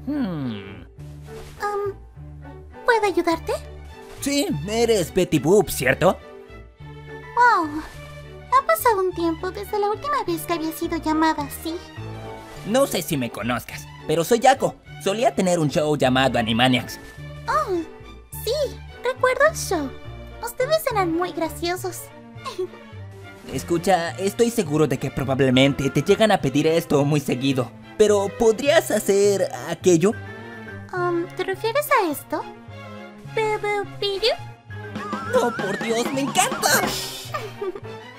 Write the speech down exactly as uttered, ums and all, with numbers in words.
Hmm. Um, ¿Puedo ayudarte? Sí, eres Betty Boop, ¿cierto? Oh, ha pasado un tiempo desde la última vez que había sido llamada así. No sé si me conozcas, pero soy Jaco. Solía tener un show llamado Animaniacs. Oh, sí, recuerdo el show. Ustedes eran muy graciosos. Escucha, estoy seguro de que probablemente te llegan a pedir esto muy seguido. Pero, ¿podrías hacer aquello? Um, ¿te refieres a esto? ¿Bebé Piru? ¡Oh, por Dios, me encanta!